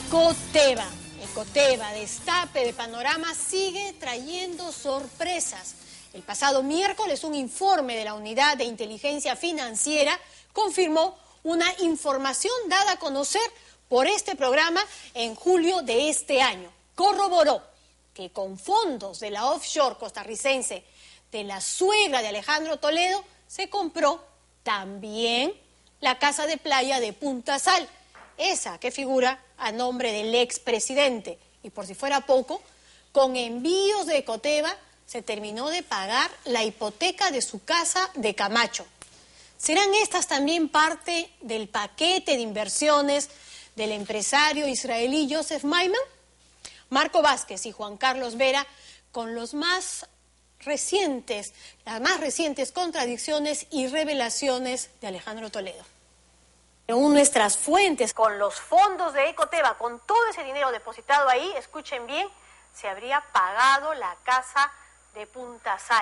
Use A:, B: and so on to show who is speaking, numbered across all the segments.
A: Ecoteva. Ecoteva, destape de Panorama, sigue trayendo sorpresas. El pasado miércoles, un informe de la Unidad de Inteligencia Financiera confirmó una información dada a conocer por este programa en julio de este año. Corroboró que con fondos de la offshore costarricense de la suegra de Alejandro Toledo se compró también la casa de playa de Punta Sal, esa que figura a nombre del expresidente. Y por si fuera poco, con envíos de Ecoteva se terminó de pagar la hipoteca de su casa de Camacho. ¿Serán estas también parte del paquete de inversiones del empresario israelí Joseph Maiman? Marco Vázquez y Juan Carlos Vera con las más recientes contradicciones y revelaciones de Alejandro Toledo. Según nuestras fuentes, con los fondos de Ecoteva, con todo ese dinero depositado ahí, escuchen bien, se habría pagado la casa de Punta Sal.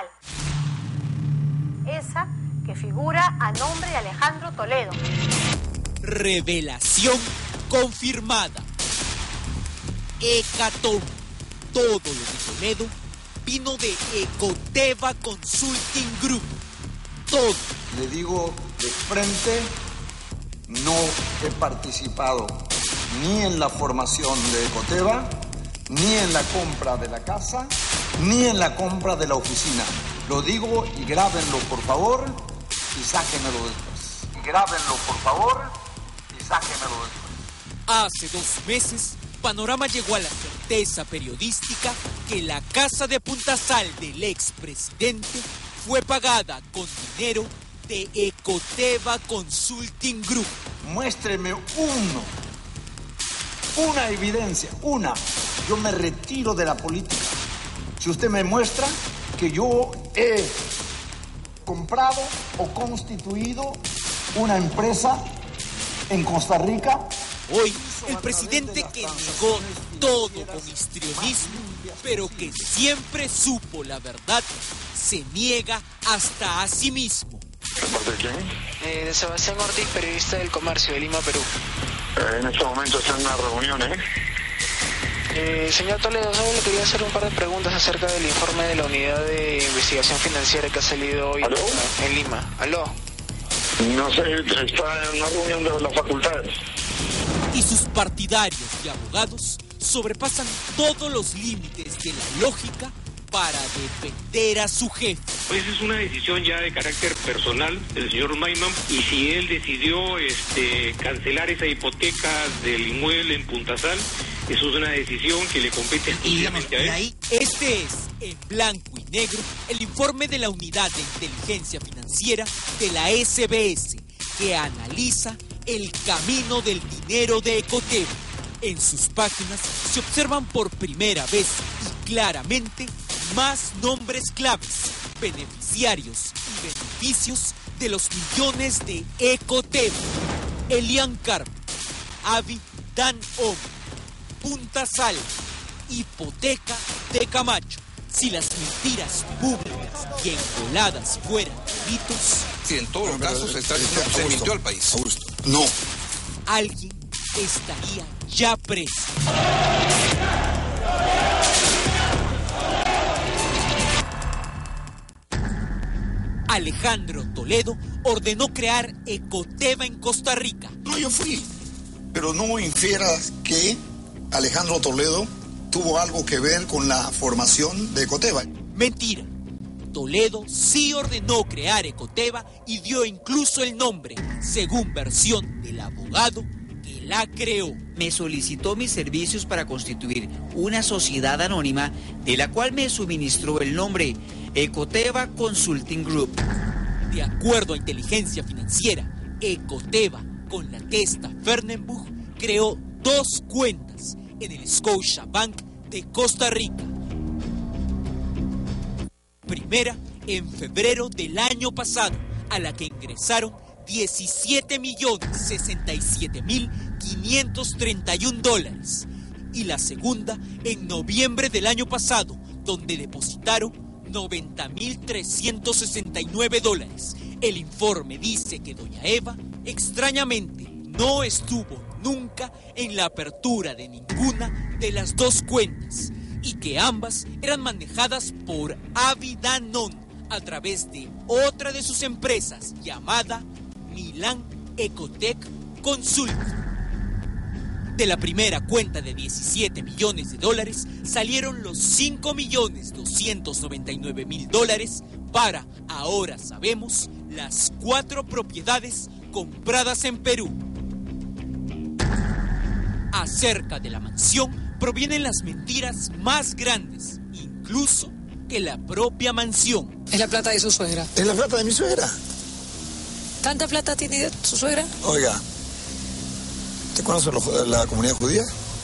A: Esa que figura a nombre de Alejandro Toledo.
B: Revelación confirmada. Hecatombe. Todo lo de Toledo vino de Ecoteva Consulting Group. Todo.
C: Le digo de frente, no he participado ni en la formación de Ecoteva, ni en la compra de la casa, ni en la compra de la oficina. Lo digo y grábenlo, por favor, y sáquenmelo después. Y grábenlo, por favor, y sáquenmelo después.
B: Hace 2 meses, Panorama llegó a la certeza periodística que la casa de Punta Sal del expresidente fue pagada con dinero de Ecoteva Consulting Group.
C: Muéstreme una evidencia, una. Yo me retiro de la política. Si usted me muestra que yo he comprado o constituido una empresa en Costa Rica.
B: Hoy, el presidente que negó todo con histrionismo, pero que siempre supo la verdad, se niega hasta a sí mismo.
D: ¿De parte de quién?
E: De Sebastián Ortiz, periodista del Comercio de Lima, Perú.
D: En este momento está en una reunión,
E: Señor Toledo, solo le quería hacer un par de preguntas acerca del informe de la Unidad de Investigación Financiera que ha salido hoy en Lima. ¿Aló?
D: No sé, está en una reunión de las facultades.
B: Y sus partidarios y abogados sobrepasan todos los límites de la lógica para defender a su jefe.
F: Pues es una decisión ya de carácter personal del señor Maiman, y si él decidió cancelar esa hipoteca del inmueble en Punta Sal, eso es una decisión que le compete exclusivamente a él.
B: Este es, en blanco y negro, el informe de la Unidad de Inteligencia Financiera de la SBS, que analiza el camino del dinero de Ecoteva. En sus páginas se observan por primera vez y claramente más nombres claves, beneficiarios y beneficios de los millones de Ecoteva. Elian Carmen, Avi Dan Om, Punta Sal, hipoteca de Camacho. Si las mentiras públicas y engoladas fueran delitos,
G: si en todos los casos se mintió al país.
C: No.
B: Alguien estaría ya preso. Alejandro Toledo ordenó crear Ecoteva en Costa Rica.
H: No, yo fui, pero no infieras que Alejandro Toledo tuvo algo que ver con la formación de Ecoteva.
B: Mentira. Toledo sí ordenó crear Ecoteva y dio incluso el nombre, según versión del abogado que la creó.
I: Me solicitó mis servicios para constituir una sociedad anónima de la cual me suministró el nombre Ecoteva Consulting Group.
B: De acuerdo a Inteligencia Financiera, Ecoteva, con la testa Fernenbuch, creó 2 cuentas en el Scotiabank de Costa Rica. Primera, en febrero del año pasado, a la que ingresaron $17,067,531. Y la segunda, en noviembre del año pasado, donde depositaron $90,369. El informe dice que doña Eva, extrañamente, no estuvo nunca en la apertura de ninguna de las dos cuentas y que ambas eran manejadas por Avi Danon a través de otra de sus empresas llamada Milan Ecotech Consult. De la primera cuenta de $17 millones salieron los $5.299.000 para, ahora sabemos, las 4 propiedades compradas en Perú. Acerca de la mansión provienen las mentiras más grandes, incluso que la propia mansión.
J: Es la plata de su suegra.
H: Es la plata de mi suegra.
J: ¿Tanta plata tiene su suegra?
H: Oiga, ¿te conoce la comunidad judía?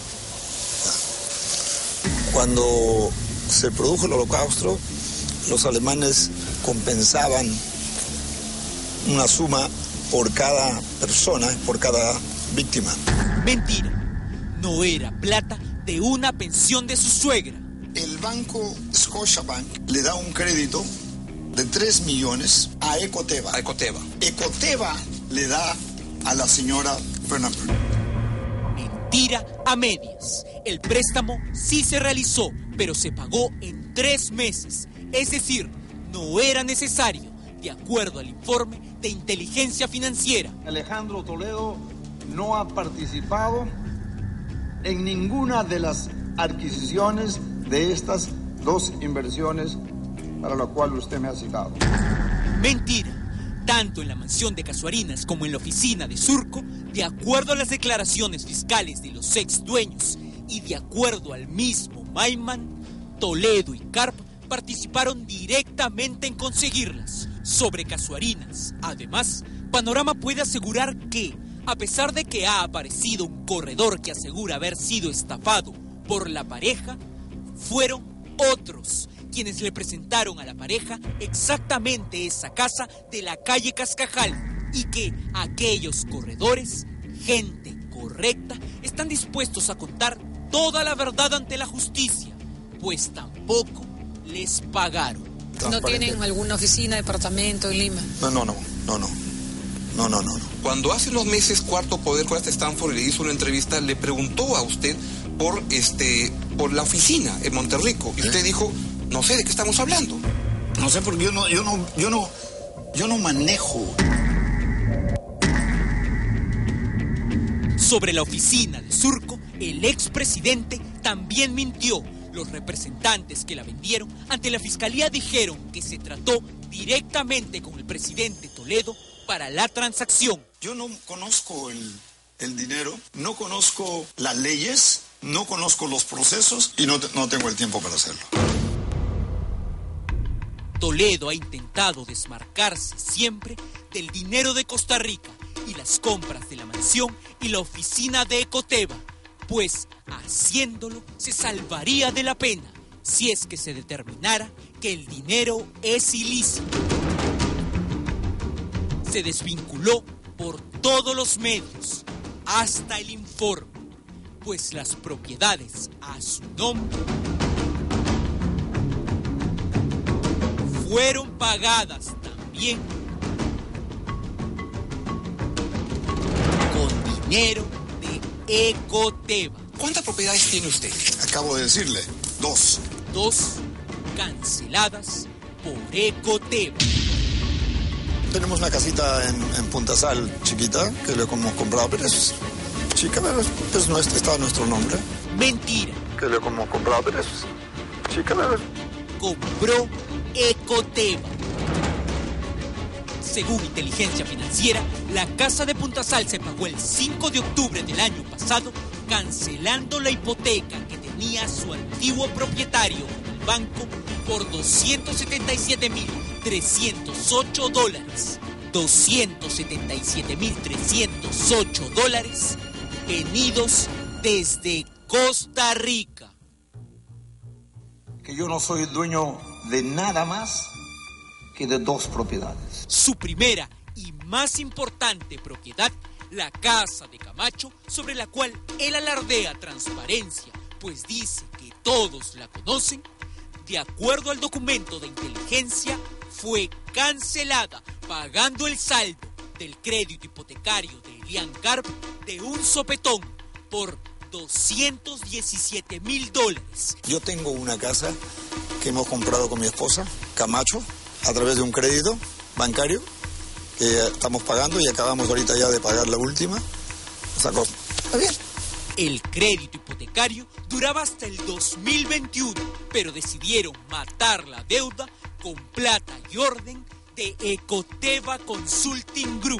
H: Cuando se produjo el Holocausto, los alemanes compensaban una suma por cada persona, por cada víctima.
B: Mentira. No era plata de una pensión de su suegra.
H: El banco Scotiabank le da un crédito de 3 millones a Ecoteva. Ecoteva le da a la señora Fernanda.
B: Mentira a medias. El préstamo sí se realizó, pero se pagó en 3 meses. Es decir, no era necesario, de acuerdo al informe de inteligencia financiera.
C: Alejandro Toledo no ha participado en ninguna de las adquisiciones de estas 2 inversiones para la cual usted me ha citado.
B: Mentira. Tanto en la mansión de Casuarinas como en la oficina de Surco, de acuerdo a las declaraciones fiscales de los ex dueños y de acuerdo al mismo Maiman, Toledo y Carp participaron directamente en conseguirlas. Sobre Casuarinas, además, Panorama puede asegurar que, a pesar de que ha aparecido un corredor que asegura haber sido estafado por la pareja, fueron otros quienes le presentaron a la pareja exactamente esa casa de la calle Cascajal y que aquellos corredores, gente correcta, están dispuestos a contar toda la verdad ante la justicia, pues tampoco les pagaron.
J: ¿No tienen alguna oficina, departamento en Lima?
H: No.
G: Cuando hace unos meses Cuarto Poder con Stanford le hizo una entrevista, le preguntó a usted por la oficina en Monterrico y usted dijo, no sé de qué estamos hablando.
H: No sé porque yo no manejo.
B: Sobre la oficina de Surco, el expresidente también mintió. Los representantes que la vendieron ante la fiscalía dijeron que se trató directamente con el presidente Toledo para la transacción.
H: Yo no conozco el dinero, no conozco las leyes, no conozco los procesos y no tengo el tiempo para hacerlo.
B: Toledo ha intentado desmarcarse siempre del dinero de Costa Rica y las compras de la mansión y la oficina de Ecoteva, pues haciéndolo se salvaría de la pena si es que se determinara que el dinero es ilícito. Se desvinculó por todos los medios, hasta el informe, pues las propiedades a su nombre fueron pagadas también con dinero de Ecoteva.
G: ¿Cuántas propiedades tiene usted?
H: Acabo de decirle, 2.
B: 2 canceladas por Ecoteva.
H: Tenemos una casita en Punta Sal, chiquita, que le hemos comprado, pero es chica, pero está nuestro nombre.
B: Mentira.
H: Que le hemos comprado, pero es chica, pero
B: compró Ecoteva. Según inteligencia financiera, la casa de Punta Sal se pagó el 5 de octubre del año pasado, cancelando la hipoteca que tenía su antiguo propietario, el banco, por $277,308. $277,308 venidos desde Costa Rica.
C: Que yo no soy dueño de nada más que de 2 propiedades.
B: Su primera y más importante propiedad, la casa de Camacho, sobre la cual él alardea transparencia, pues dice que todos la conocen, de acuerdo al documento de inteligencia, fue cancelada, pagando el saldo del crédito hipotecario del Lilian Garb de un sopetón por $217,000.
H: Yo tengo una casa que hemos comprado con mi esposa, Camacho, a través de un crédito bancario que estamos pagando y acabamos ahorita ya de pagar la última. Esa cosa. ¿Está bien?
B: El crédito hipotecario duraba hasta el 2021, pero decidieron matar la deuda con plata y orden de Ecoteva Consulting Group.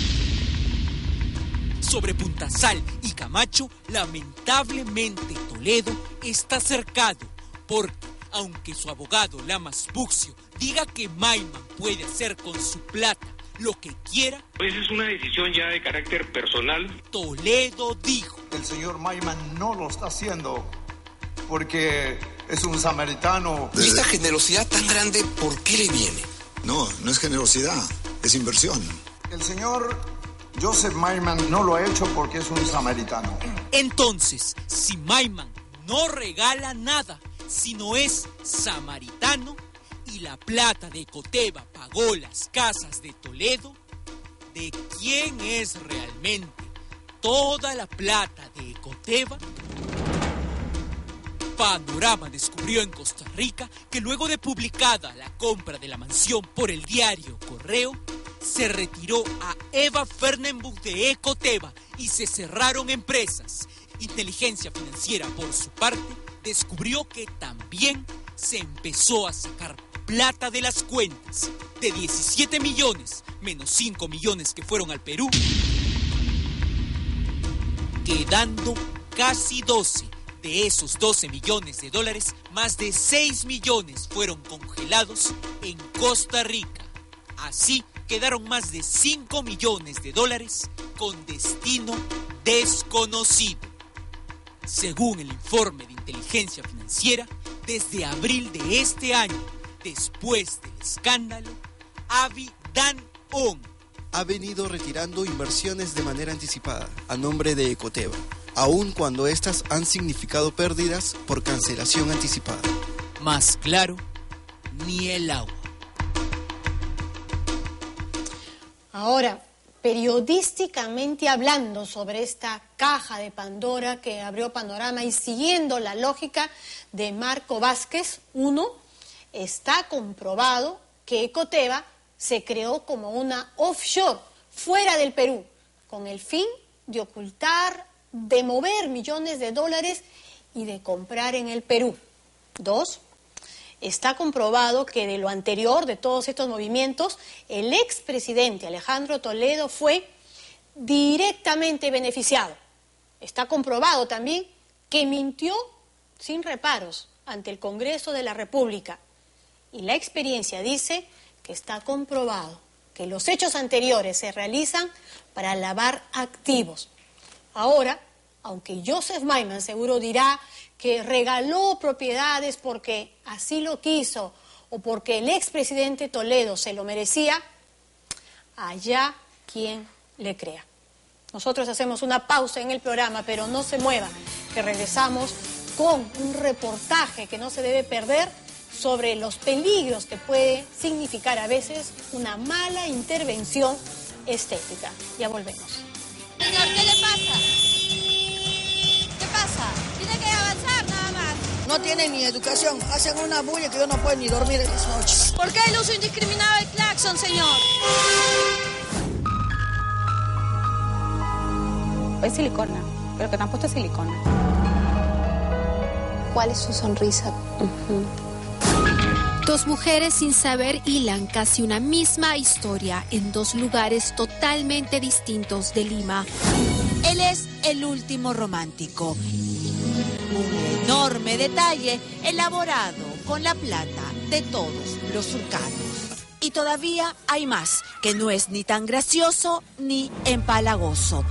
B: Sobre Puntasal y Camacho, lamentablemente Toledo está cercado, porque aunque su abogado Lamas Buxio diga que Maiman puede hacer con su plata lo que quiera,
F: pues es una decisión ya de carácter personal.
B: Toledo dijo:
C: el señor Maiman no lo está haciendo porque es un samaritano.
G: ¿Y esta generosidad tan grande, por qué le viene?
H: No es generosidad, es inversión.
C: El señor Joseph Maiman no lo ha hecho porque es un samaritano.
B: Entonces, si Maiman no regala nada, sino es samaritano, y la plata de Ecoteva pagó las casas de Toledo, ¿de quién es realmente toda la plata de Ecoteva? Panorama descubrió en Costa Rica que luego de publicada la compra de la mansión por el diario Correo, se retiró a Eva Fernenbuch de Ecoteva y se cerraron empresas. Inteligencia Financiera, por su parte, descubrió que también se empezó a sacar plata de las cuentas. De 17 millones, menos 5 millones que fueron al Perú, quedando casi 12. De esos 12 millones de dólares, más de 6 millones fueron congelados en Costa Rica. Así quedaron más de 5 millones de dólares con destino desconocido. Según el informe de Inteligencia Financiera, desde abril de este año, después del escándalo, Avi Dan-on
K: ha venido retirando inversiones de manera anticipada a nombre de Ecoteva, aun cuando estas han significado pérdidas por cancelación anticipada.
B: Más claro, ni el agua.
A: Ahora, periodísticamente hablando sobre esta caja de Pandora que abrió Panorama y siguiendo la lógica de Marco Vázquez, está comprobado que Ecoteva se creó como una offshore fuera del Perú, con el fin de ocultar, de mover millones de dólares y de comprar en el Perú. 2, está comprobado que de lo anterior, de todos estos movimientos, el expresidente Alejandro Toledo fue directamente beneficiado. Está comprobado también que mintió sin reparos ante el Congreso de la República. Y la experiencia dice que está comprobado que los hechos anteriores se realizan para lavar activos. Ahora, aunque Joseph Maiman seguro dirá que regaló propiedades porque así lo quiso o porque el expresidente Toledo se lo merecía, allá quien le crea. Nosotros hacemos una pausa en el programa, pero no se mueva, que regresamos con un reportaje que no se debe perder sobre los peligros que puede significar a veces una mala intervención estética. Ya volvemos.
L: Señor, ¿qué le pasa? ¿Qué pasa? Tiene que avanzar nada más.
M: No tienen ni educación, hacen una bulla que yo no puedo ni dormir en las noches.
L: ¿Por qué el uso indiscriminado del claxon, señor?
N: Es silicona, pero que te han puesto silicona. ¿Cuál es su sonrisa?
O: Dos mujeres sin saber hilan casi una misma historia en dos lugares totalmente distintos de Lima.
P: Él es el último romántico. Un enorme detalle elaborado con la plata de todos los surcanos. Y todavía hay más, que no es ni tan gracioso ni empalagoso.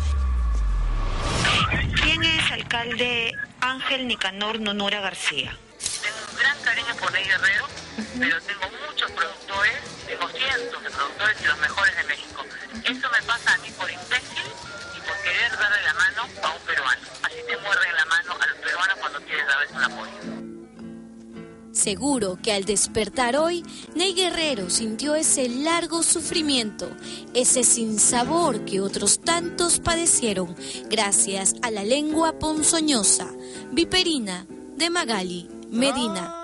Q: ¿Quién es alcalde Ángel Nicanor Nonora García?
R: Tengo un gran cariño por Ley Guerrero, pero tengo muchos productores, tengo cientos de productores y los mejores de México. Eso me pasa a mí por imbécil y por querer darle la mano a un peruano. Así te muerden la mano a los peruanos cuando quieres darles un apoyo.
O: seguro que al despertar hoy, Ney Guerrero sintió ese largo sufrimiento, ese sinsabor que otros tantos padecieron gracias a la lengua ponzoñosa, viperina de Magali Medina.